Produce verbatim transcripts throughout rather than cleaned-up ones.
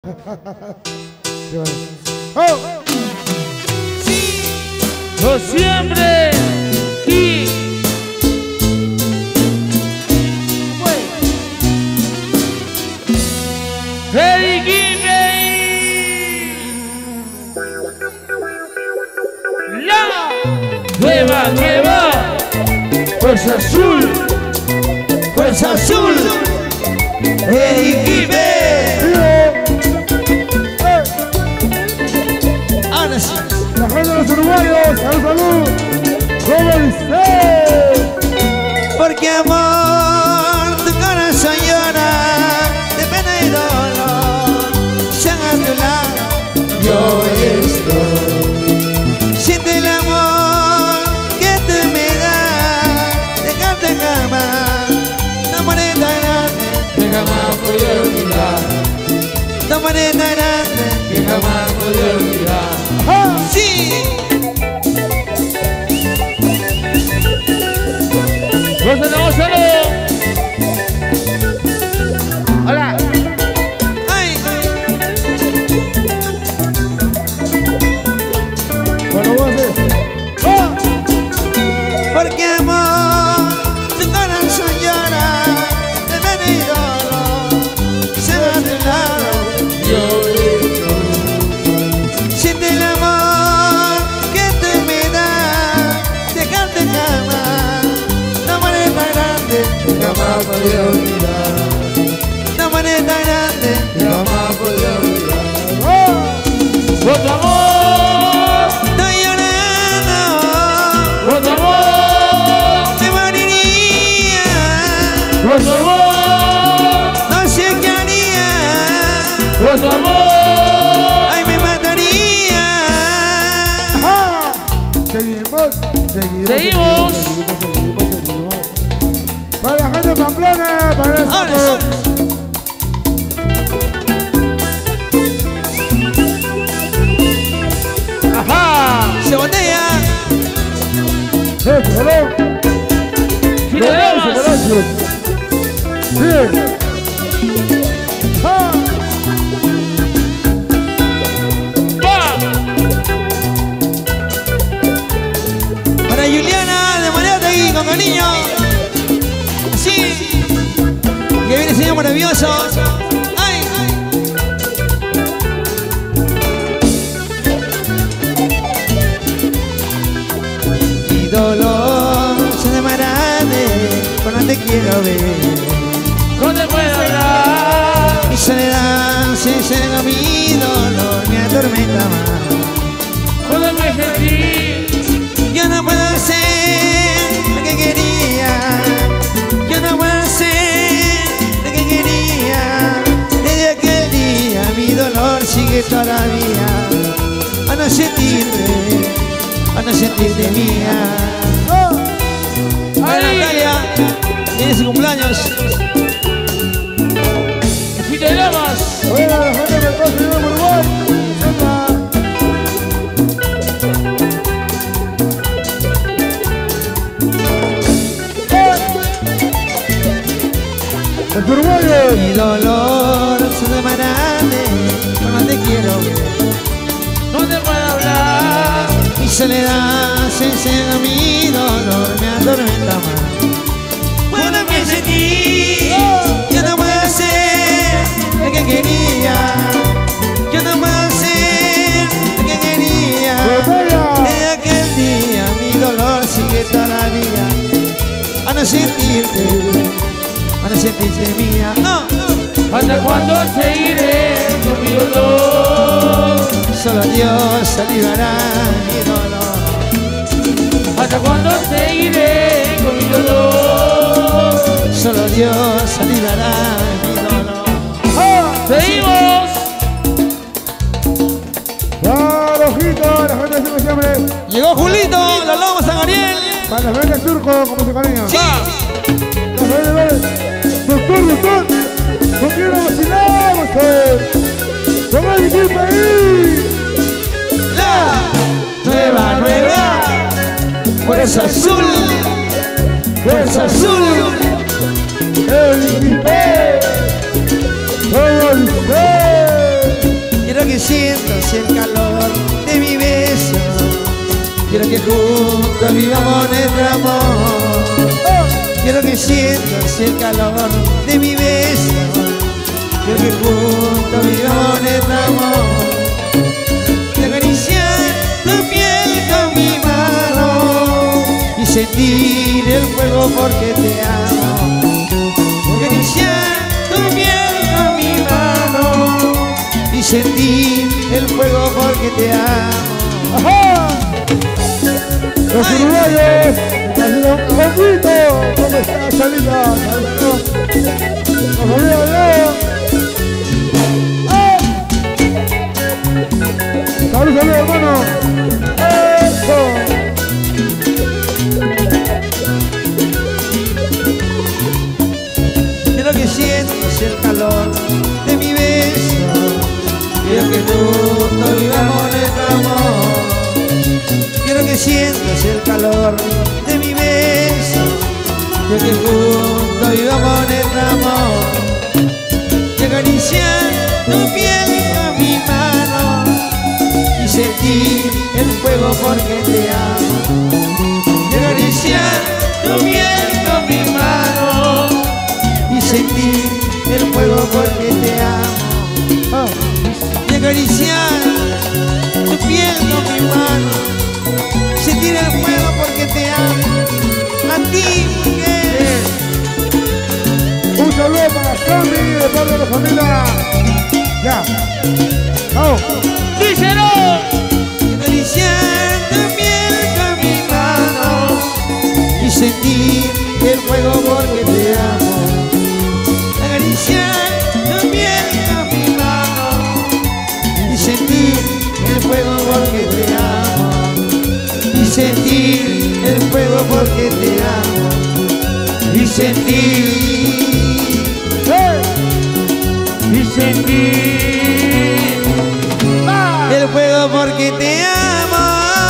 ¡Oh! Por siempre y Freddy Gimme, la nueva, nueva Fuerza Azul, Fuerza Azul, Freddy Gimme. Ahora sí. La gente de los uruguayos, salud, salud. ¿Cómo dice? Porque amor, tu corazón llora de pena y dolor. Sean a tu lado, yo estoy. Siente el amor que tú me das. Dejarte jamás, no muere tan grande que jamás podré olvidar. No muere tan grande que jamás podré olvidar. ¡Sí! ¡Gózalo, gózalo! ¡Hola! ¡Ay! Bueno, voy a hacer. ¡Oh! Porque amor, tu corazón llora de pena y dolor. Se va de lado, yo estoy. Siente el amor que tú me das. Dejarte jamás, no muere tan grande que jamás podré olvidar. No muere tan grande que jamás podré olvidar. ¡Por tu amor! Estoy llorando, ¡Por tu amor! me moriría. ¡Por tu amor! No sé qué haría, ¡Por tu amor! ay me mataría. ¡Ajá! Seguimos, seguimos. Seguimos. Seguimos, seguimos, seguimos. Para la gente de Pamplona, para el Ahora saco. ¡Ajá! Se botella, ¡Eh, perdón! ¡Fideos! ¡Bien! ¡Ah! ¡Va! para Juliana de Mariategui con cariño. Sí, que viene el señor maravilloso. Ay, mi dolor se desmarane cuando te quiero ver. ¡No te puedo hablar! Mi soledad se llega, mi dolor me atormenta más. ¡No te puedes sentir! Yo no puedo hacer lo que quería. Yo no puedo hacer lo que quería. Desde aquel día mi dolor sigue todavía. A no sentirte, a no sentirte mía. Para ¡Ahí! Natalia, tiene su cumpleaños. ¡Fideos! Bueno, la gente del Costa de Uruguay. Venga. ¡Los uruguayos! Mi dolor se desmarane cuando te quiero ver. ¡No te puedo hablar! Mi soledad se encega, mi dolor me atormenta más. Bueno, me sentí, yo no puedo hacer lo que quería. Yo no puedo hacer lo que quería. Desde aquel día mi dolor sigue todavía. A no sentirte, a no sentirte mía. No, ¿Hasta cuándo seguiré con mi dolor? solo Dios aliviará mi dolor. ¿Hasta cuándo seguiré con mi dolor? Solo Dios aliviará mi dolor. ¡Seguimos! ¡Claro, ojito! La gente de siempre. Llegó Julito, la Loma San Ariel. Para la gente de Turco, como se cariño. Sí. La gente de doctor, doctor. ¿Con quién nos vacilamos, eh? ¡Con el equipo ahí! La nueva, nueva Fuerza Azul, Fuerza Azul. El equipo. ¡Todo el sientas el calor de mi beso. Quiero que juntos vivamos nuestro amor. Quiero que sientas el calor de mi beso. Quiero que juntos vivamos nuestro amor. Quiero acariciar tu piel con mi mano y sentir el fuego porque te amo. Quiero acariciar tu piel con mi mano y sentir el fuego porque te amo. ¡Ajá! Los uruguayos, Casino Conquito, ¿cómo está Salita? ¡Vamos bien, León! ¡Salud, salud, hermano! ¡Eso! Quiero que sientas el calor de mi beso. Quiero que juntos vivamos nuestro amor. Quiero que sientas el calor de mi beso. Quiero que juntos vivamos nuestro amor. Quiero acariciar tu piel con mi mano y sentir el fuego porque te amo. Quiero acariciar tu piel con mi mano y sentir el fuego porque te amo. Y acariciar tu piel con mi mano, sentir el fuego porque te amo. A ti, mujer. Un saludo para Sammy de parte de la familia. Ya. Vamos. ¡Díselo! Y acariciar tu piel con mi mano y sentir el fuego porque te amo. Acariciar tu piel con mi mano y sentir el fuego porque te amo. Y sentir el fuego porque te amo. Y sentir, ¡Eh! Y sentir el fuego porque te amo.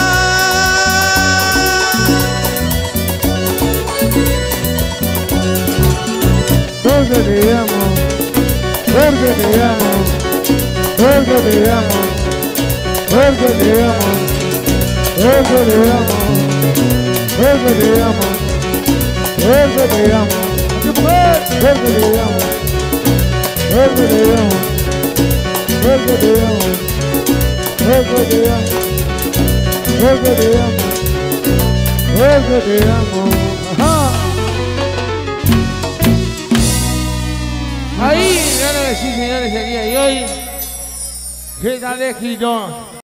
Porque te amo, porque te amo, porque te amo, porque te amo, porque te amo, porque te amo, porque te amo, porque te amo, porque te amo, porque te amo, porque te amo, porque te amo, porque te amo. Ajá. Ahí, claro que sí, señores, el día de hoy. ¡Qué tal de Quito!